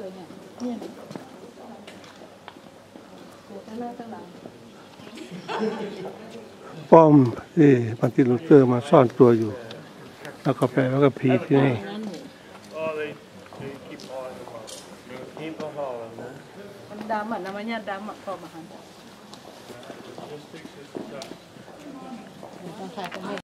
เลยเนี่ยเนี่ยโอ้ทั้งหน้าทั้งหลังป้อมที่มาร์ตินลูเทอร์มาซ่อนตัวอยู่แล้วก็แปลว่าก็ผีที่นี่มันดำอ่ะน้ำมันยาดำอ่ะพอมาหันต้องใส่กัน